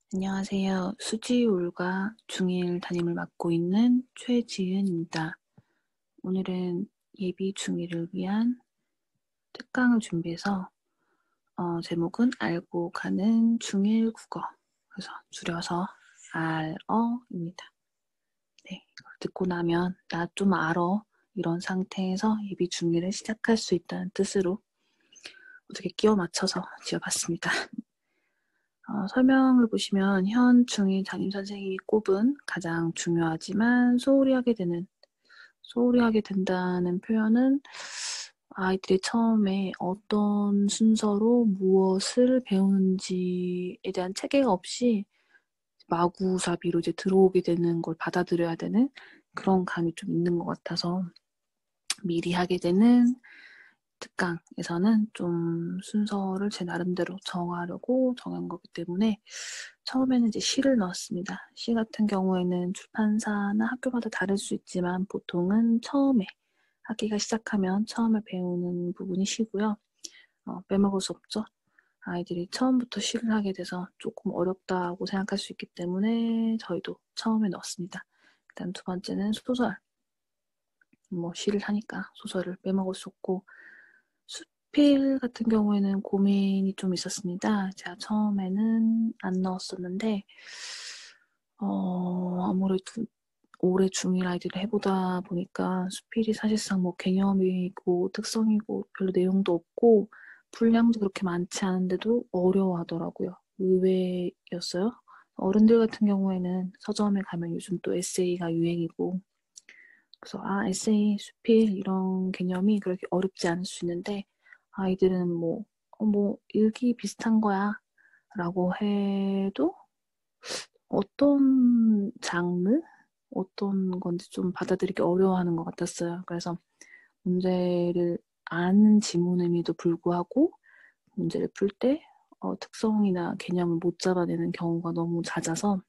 안녕하세요. 수지올과 중1 담임을 맡고 있는 최지은입니다. 오늘은 예비 중1을 위한 특강을 준비해서 제목은 알고 가는 중1 국어, 그래서 줄여서 알어입니다. 네, 이걸 듣고 나면 나 좀 알어, 이런 상태에서 예비 중1을 시작할 수 있다는 뜻으로 어떻게 끼워 맞춰서 지어봤습니다. 설명을 보시면 현 중1 담임선생님이 꼽은 가장 중요하지만 소홀히 하게 된다는 표현은 아이들이 처음에 어떤 순서로 무엇을 배우는지에 대한 체계가 없이 마구사비로 이제 들어오게 되는 걸 받아들여야 되는 그런 감이 좀 있는 것 같아서 미리 하게 되는 특강에서는 좀 순서를 제 나름대로 정하려고 정한 거기 때문에 처음에는 이제 시를 넣었습니다. 시 같은 경우에는 출판사나 학교마다 다를 수 있지만 보통은 처음에 학기가 시작하면 처음에 배우는 부분이 시고요. 빼먹을 수 없죠. 아이들이 처음부터 시를 하게 돼서 조금 어렵다고 생각할 수 있기 때문에 저희도 처음에 넣었습니다. 그다음 두 번째는 소설. 시를 하니까 소설을 빼먹을 수 없고 수필 같은 경우에는 고민이 좀 있었습니다. 제가 처음에는 안 넣었었는데 아무래도 올해 중1 아이들을 해보다 보니까 수필이 사실상 개념이고 특성이고 별로 내용도 없고 분량도 그렇게 많지 않은데도 어려워하더라고요. 의외였어요. 어른들 같은 경우에는 서점에 가면 요즘 또 에세이가 유행이고 그래서 에세이, 수필 이런 개념이 그렇게 어렵지 않을 수 있는데 아이들은 읽기 비슷한 거야 라고 해도 어떤 장르? 어떤 건지 좀 받아들이기 어려워하는 것 같았어요. 그래서 문제를 아는 지문임에도 불구하고 문제를 풀 때 특성이나 개념을 못 잡아내는 경우가 너무 잦아서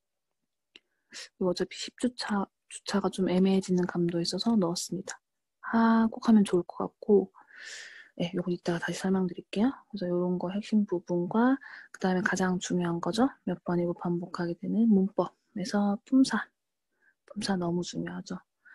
어차피 10주차가 좀 애매해지는 감도 있어서 넣었습니다. 꼭 하면 좋을 것 같고 네, 요거 이따가 다시 설명드릴게요. 그래서 이런 거 핵심 부분과 그 다음에 가장 중요한 거죠. 몇 번이고 반복하게 되는 문법에서 품사 너무 중요하죠.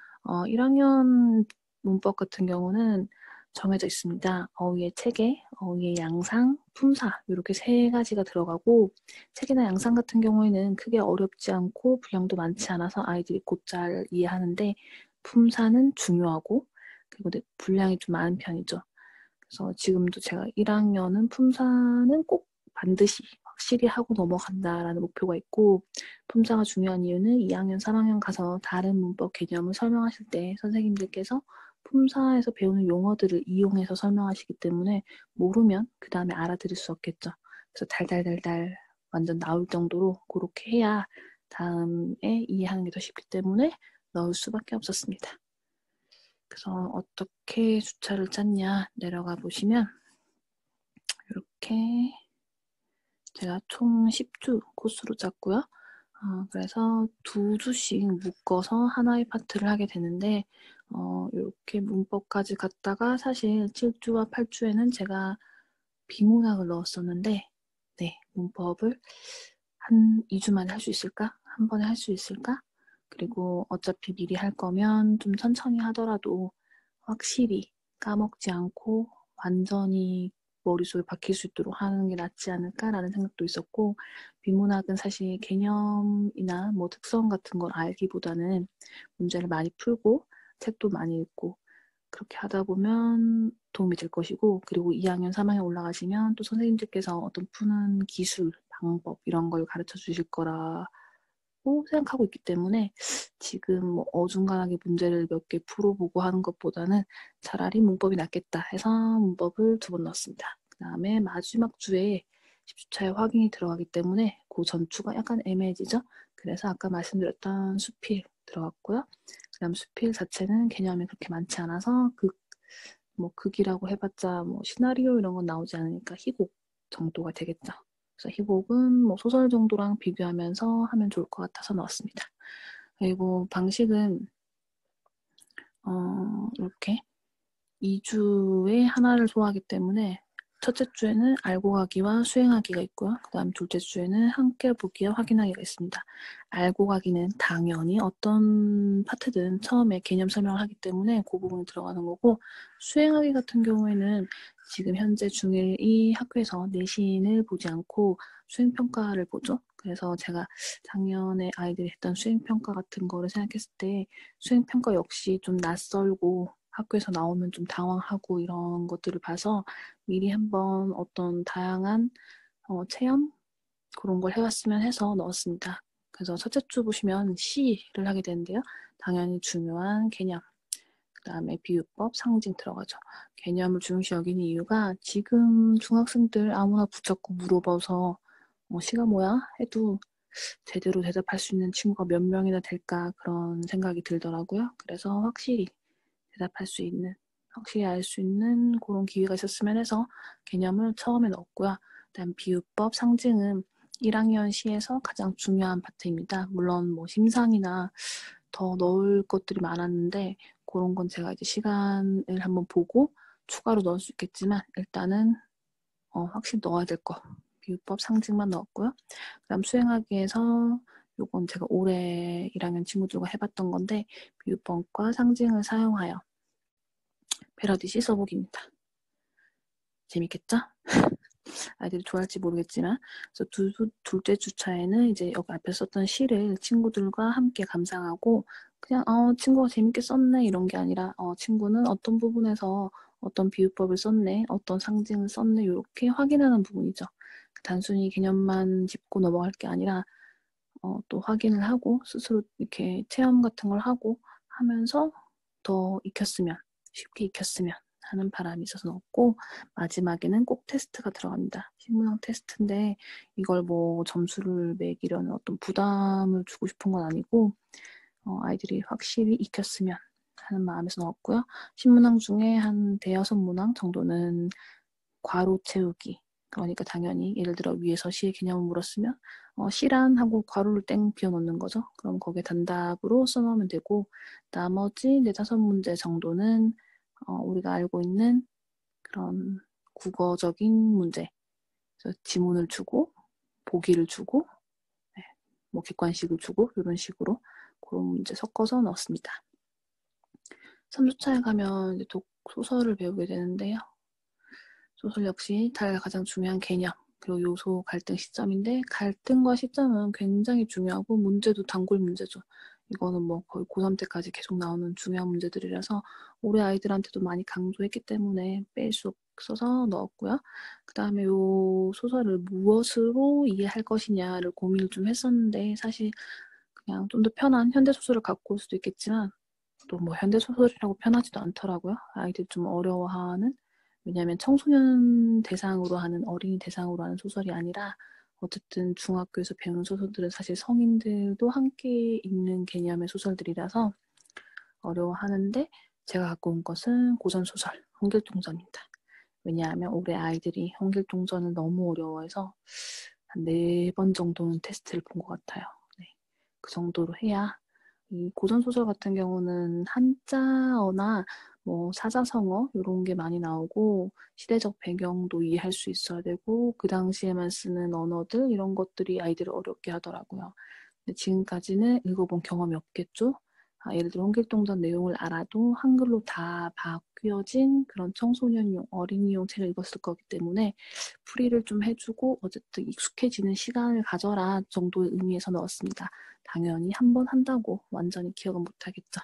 1학년 문법 같은 경우는 정해져 있습니다. 어휘의 체계, 어휘의 양상, 품사 이렇게 세 가지가 들어가고 체계나 양상 같은 경우에는 크게 어렵지 않고 분량도 많지 않아서 아이들이 곧잘 이해하는데 품사는 중요하고 그리고 분량이 좀 많은 편이죠. 그래서 지금도 제가 1학년은 품사는 꼭 반드시 확실히 하고 넘어간다라는 목표가 있고 품사가 중요한 이유는 2학년, 3학년 가서 다른 문법 개념을 설명하실 때 선생님들께서 품사에서 배우는 용어들을 이용해서 설명하시기 때문에 모르면 그 다음에 알아들을 수 없겠죠. 그래서 달달달달 완전 나올 정도로 그렇게 해야 다음에 이해하는 게 더 쉽기 때문에 넣을 수밖에 없었습니다. 그래서 어떻게 주차를 짰냐 내려가 보시면 이렇게 제가 총 10주 코스로 짰고요. 그래서 2주씩 묶어서 하나의 파트를 하게 되는데 이렇게 문법까지 갔다가 사실 7주와 8주에는 제가 비문학을 넣었었는데 네, 문법을 한 2주 만에 할 수 있을까? 한 번에 할 수 있을까? 그리고 어차피 미리 할 거면 좀 천천히 하더라도 확실히 까먹지 않고 완전히 머릿속에 박힐 수 있도록 하는 게 낫지 않을까라는 생각도 있었고 비문학은 사실 개념이나 특성 같은 걸 알기보다는 문제를 많이 풀고 책도 많이 읽고 그렇게 하다 보면 도움이 될 것이고 그리고 2학년, 3학년 올라가시면 또 선생님들께서 어떤 푸는 기술, 방법 이런 걸 가르쳐 주실 거라고 생각하고 있기 때문에 지금 어중간하게 문제를 몇 개 풀어보고 하는 것보다는 차라리 문법이 낫겠다 해서 문법을 2번 넣었습니다. 그 다음에 마지막 주에 10주차에 확인이 들어가기 때문에 그 전주가 약간 애매해지죠. 그래서 아까 말씀드렸던 수필 들어갔고요. 그 다음 수필 자체는 개념이 그렇게 많지 않아서 극이라고 해봤자 시나리오 이런 건 나오지 않으니까 희곡 정도가 되겠죠. 그래서 희곡은 소설 정도랑 비교하면서 하면 좋을 것 같아서 넣었습니다. 그리고 방식은 이렇게 2주에 하나를 소화하기 때문에 첫째 주에는 알고 가기와 수행하기가 있고요. 그 다음 둘째 주에는 함께 보기와 확인하기가 있습니다. 알고 가기는 당연히 어떤 파트든 처음에 개념 설명을 하기 때문에 그 부분이 들어가는 거고, 수행하기 같은 경우에는 지금 현재 중1이 학교에서 내신을 보지 않고 수행평가를 보죠. 그래서 제가 작년에 아이들이 했던 수행평가 같은 거를 생각했을 때 수행평가 역시 좀 낯설고 학교에서 나오면 좀 당황하고 이런 것들을 봐서 미리 한번 어떤 다양한 체험 그런 걸 해왔으면 해서 넣었습니다. 그래서 첫째 주 보시면 시를 하게 되는데요. 당연히 중요한 개념, 그 다음에 비유법, 상징 들어가죠. 개념을 중요시 여기는 이유가 지금 중학생들 아무나 붙잡고 물어봐서 시가 뭐야? 해도 제대로 대답할 수 있는 친구가 몇 명이나 될까 그런 생각이 들더라고요. 그래서 확실히 대답할 수 있는, 확실히 알 수 있는 그런 기회가 있었으면 해서 개념을 처음에 넣었고요. 그다음 비유법, 상징은 1학년 시에서 가장 중요한 파트입니다. 물론 뭐 심상이나 더 넣을 것들이 많았는데 그런 건 제가 이제 시간을 한번 보고 추가로 넣을 수 있겠지만 일단은 확실히 넣어야 될 거. 비유법, 상징만 넣었고요. 그다음 수행하기에서 요건 제가 올해 1학년 친구들과 해봤던 건데 비유법과 상징을 사용하여 패러디시 써보기입니다. 재밌겠죠? 아이들이 좋아할지 모르겠지만 그래서 둘째 주차에는 이제 여기 앞에 썼던 시를 친구들과 함께 감상하고 그냥 친구가 재밌게 썼네 이런 게 아니라 친구는 어떤 부분에서 어떤 비유법을 썼네, 어떤 상징을 썼네 이렇게 확인하는 부분이죠. 단순히 개념만 짚고 넘어갈 게 아니라 또 확인을 하고 스스로 이렇게 체험 같은 걸 하고 하면서 더 익혔으면, 쉽게 익혔으면 하는 바람이 있어서 넣었고 마지막에는 꼭 테스트가 들어갑니다. 식문학 테스트인데 이걸 뭐 점수를 매기려는 어떤 부담을 주고 싶은 건 아니고 아이들이 확실히 익혔으면 하는 마음에서 넣었고요. 신문항 중에 한 대여섯 문항 정도는 괄호 채우기. 그러니까 당연히 예를 들어 위에서 시의 개념을 물었으면 시란 하고 괄호를 땡 비워놓는 거죠. 그럼 거기에 단답으로 써놓으면 되고 나머지 네다섯 문제 정도는 우리가 알고 있는 그런 국어적인 문제. 그래서 지문을 주고 보기를 주고 네, 뭐 객관식을 주고 이런 식으로 그런 문제 섞어서 넣었습니다. 3주차에 가면 이제 소설을 배우게 되는데요. 소설 역시 가장 중요한 개념 그리고 요소 갈등 시점인데 갈등과 시점은 굉장히 중요하고 문제도 단골 문제죠. 이거는 뭐 거의 고3 때까지 계속 나오는 중요한 문제들이라서 올해 아이들한테도 많이 강조했기 때문에 뺄 수 없어서 넣었고요. 그 다음에 요 소설을 무엇으로 이해할 것이냐를 고민을 좀 했었는데 사실 그냥 좀 더 편한 현대소설을 갖고 올 수도 있겠지만 또 뭐 현대소설이라고 편하지도 않더라고요. 아이들 좀 어려워하는 왜냐하면 청소년 대상으로 하는 어린이 대상으로 하는 소설이 아니라 어쨌든 중학교에서 배우는 소설들은 사실 성인들도 함께 읽는 개념의 소설들이라서 어려워하는데 제가 갖고 온 것은 고전소설 홍길동전입니다. 왜냐하면 올해 아이들이 홍길동전을 너무 어려워해서 한 4번 정도는 테스트를 본 것 같아요. 네. 그 정도로 해야 이 고전소설 같은 경우는 한자어나 뭐 사자성어 이런 게 많이 나오고 시대적 배경도 이해할 수 있어야 되고 그 당시에만 쓰는 언어들 이런 것들이 아이들을 어렵게 하더라고요. 근데 지금까지는 읽어본 경험이 없겠죠. 예를 들어 홍길동전 내용을 알아도 한글로 다 바뀌어진 그런 청소년용, 어린이용 책을 읽었을 거기 때문에 풀이를 좀 해주고 어쨌든 익숙해지는 시간을 가져라 정도의 의미에서 넣었습니다. 당연히 한 번 한다고 완전히 기억은 못하겠죠.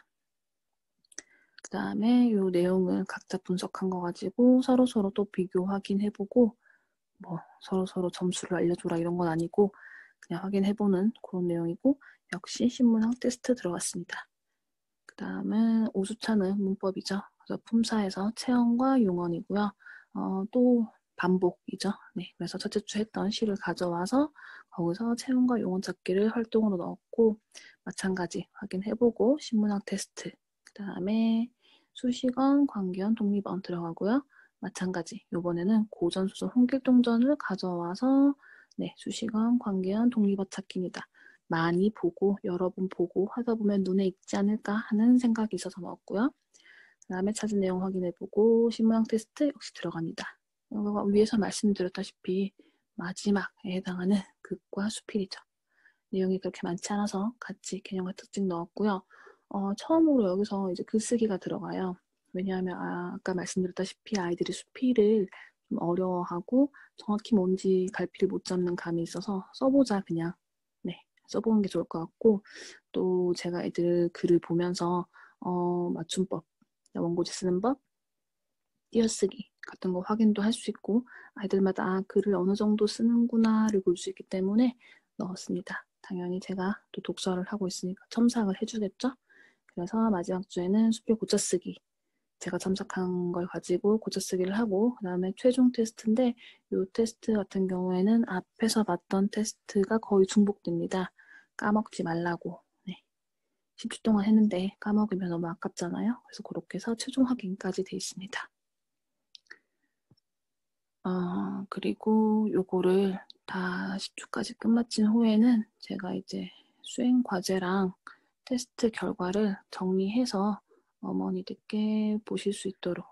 그 다음에 이 내용을 각자 분석한 거 가지고 서로서로 또 비교 확인해보고 뭐 서로서로 점수를 알려줘라 이런 건 아니고 그냥 확인해보는 그런 내용이고 역시 신문학 테스트 들어갔습니다. 그 다음은 5주차는 문법이죠. 그래서 품사에서 체험과 용언이고요. 또 반복이죠. 네, 그래서 첫째 주 했던 시를 가져와서 거기서 체험과 용언 찾기를 활동으로 넣었고 마찬가지 확인해보고 신문학 테스트 그 다음에 수식언, 관계언, 독립언 들어가고요. 마찬가지 이번에는 고전소설 홍길동전을 가져와서 네, 수식언, 관계언, 독립언 찾기입니다. 많이 보고 여러 번 보고 하다 보면 눈에 익지 않을까 하는 생각이 있어서 넣었고요. 그 다음에 찾은 내용 확인해보고 신문학 테스트 역시 들어갑니다. 위에서 말씀드렸다시피 마지막에 해당하는 극과 수필이죠. 내용이 그렇게 많지 않아서 같이 개념과 특징 넣었고요. 처음으로 여기서 이제 글쓰기가 들어가요. 왜냐하면 아까 말씀드렸다시피 아이들이 수필을 좀 어려워하고 정확히 뭔지 갈피를 못 잡는 감이 있어서 써보자 그냥 써보는 게 좋을 것 같고, 또 제가 애들 글을 보면서 맞춤법, 원고지 쓰는 법, 띄어쓰기 같은 거 확인도 할 수 있고 아이들마다 글을 어느 정도 쓰는구나를 볼 수 있기 때문에 넣었습니다. 당연히 제가 또 독서를 하고 있으니까 첨삭을 해주겠죠. 그래서 마지막 주에는 수필 고쳐쓰기 제가 첨삭한 걸 가지고 고쳐쓰기를 하고, 그 다음에 최종 테스트인데 이 테스트 같은 경우에는 앞에서 봤던 테스트가 거의 중복됩니다. 까먹지 말라고 10주 동안 했는데 까먹으면 너무 아깝잖아요. 그래서 그렇게 해서 최종 확인까지 돼 있습니다. 그리고 요거를 다 10주까지 끝마친 후에는 제가 이제 수행 과제랑 테스트 결과를 정리해서 어머니들께 보실 수 있도록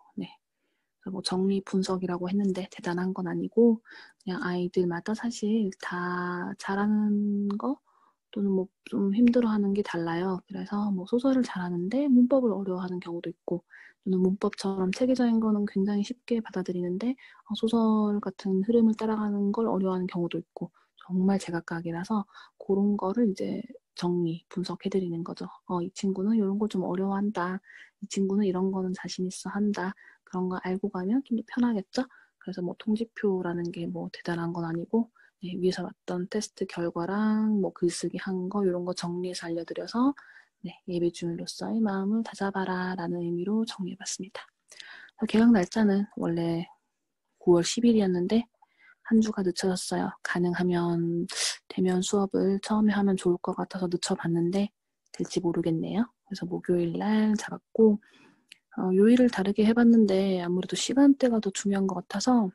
뭐 정리 분석이라고 했는데 대단한 건 아니고 그냥 아이들마다 사실 다 잘하는 거 또는 뭐 좀 힘들어하는 게 달라요. 그래서 뭐 소설을 잘하는데 문법을 어려워하는 경우도 있고, 또는 문법처럼 체계적인 거는 굉장히 쉽게 받아들이는데 소설 같은 흐름을 따라가는 걸 어려워하는 경우도 있고, 정말 제각각이라서 그런 거를 이제 정리, 분석해드리는 거죠. 이 친구는 이런 걸 좀 어려워한다. 이 친구는 이런 거는 자신 있어 한다. 그런 거 알고 가면 좀 더 편하겠죠? 그래서 뭐 통지표라는 게 뭐 대단한 건 아니고 위에서 봤던 테스트 결과랑 뭐 글쓰기 한 거 이런 거 정리해서 알려드려서 예비 주민으로서의 마음을 다잡아라 라는 의미로 정리해봤습니다. 개강 날짜는 원래 9월 10일이었는데 한 주가 늦춰졌어요. 가능하면 대면 수업을 처음에 하면 좋을 것 같아서 늦춰봤는데 될지 모르겠네요. 그래서 목요일 날 잡았고, 요일을 다르게 해봤는데 아무래도 시간대가 더 중요한 것 같아서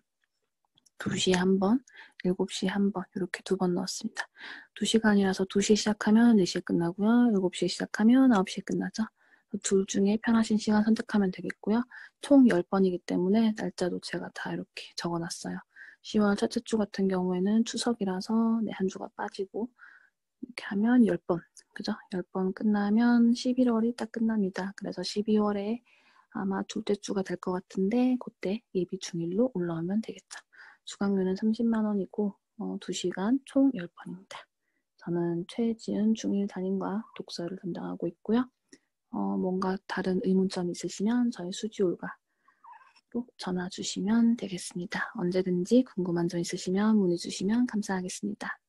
2시에 한 번, 7시에 한 번 이렇게 2번 넣었습니다. 2시간이라서 2시에 시작하면 4시에 끝나고요. 7시에 시작하면 9시에 끝나죠. 둘 중에 편하신 시간 선택하면 되겠고요. 총 10번이기 때문에 날짜도 제가 다 이렇게 적어놨어요. 10월 첫째 주 같은 경우에는 추석이라서 한 주가 빠지고 이렇게 하면 10번, 그죠? 10번 끝나면 11월이 딱 끝납니다. 그래서 12월에 아마 둘째 주가 될 것 같은데 그때 예비 중일로 올라오면 되겠죠. 수강료는 30만 원이고 2시간 총 10번입니다. 저는 최지은 중일 담임과 독서를 담당하고 있고요. 뭔가 다른 의문점 있으시면 저희 수지올가로 전화 주시면 되겠습니다. 언제든지 궁금한 점 있으시면 문의 주시면 감사하겠습니다.